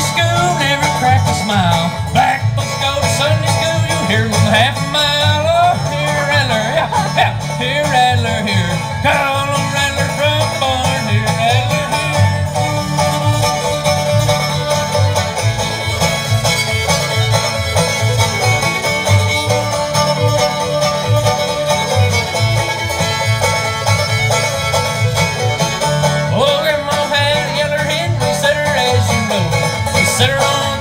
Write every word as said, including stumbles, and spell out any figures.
school never cracked a smile. Black folks go to Sunday school, you hear them half a mile. Oh, here, Rattler, yeah, yeah, here, Rattler, here. Call on Rattler from barn, here, Rattler, here. Oh, Grandma had a yeller hen, we set her as you know. We set her on